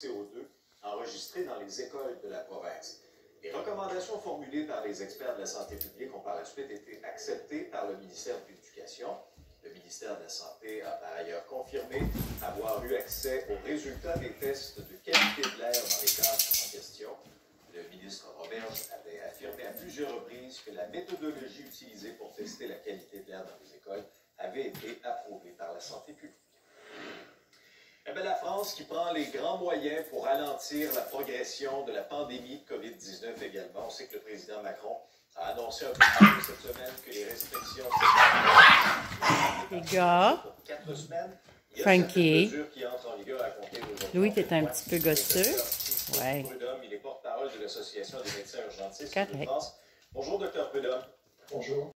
CO2 enregistrés dans les écoles de la province. Les recommandations formulées par les experts de la santé publique ont par la suite été acceptées par le ministère de l'Éducation. Le ministère de la Santé a par ailleurs confirmé avoir eu accès aux résultats des tests de qualité de l'air dans les classes en question. Le ministre Roberge avait affirmé à plusieurs reprises que la méthodologie utilisée pour tester la qualité de l'air dans les écoles avait été approuvée par la santé publique. Eh bien, la France qui prend les grands moyens pour ralentir la progression de la pandémie de COVID-19 également. On sait que le président Macron a annoncé un peu plus tôt cette semaine que les restrictions les gars, pour 4 semaines. Frankie, qui entrent en vigueur à compter d'aujourd'hui. Louis, t'es un petit peu gosseux. Ouais. Prud'homme, il est porte-parole de l'Association des médecins urgentistes Correct. de France. Bonjour, Dr. Prud'homme. Bonjour.